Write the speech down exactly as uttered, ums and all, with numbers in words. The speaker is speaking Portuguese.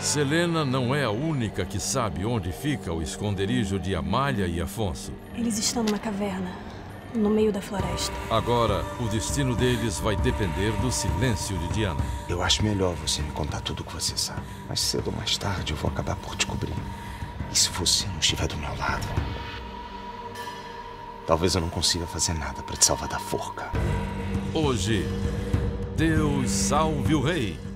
Selena não é a única que sabe onde fica o esconderijo de Amália e Afonso. Eles estão numa caverna, no meio da floresta. Agora, o destino deles vai depender do silêncio de Diana. Eu acho melhor você me contar tudo o que você sabe. Mais cedo ou mais tarde eu vou acabar por descobrir. E se você não estiver do meu lado, talvez eu não consiga fazer nada para te salvar da forca. Hoje, Deus salve o rei.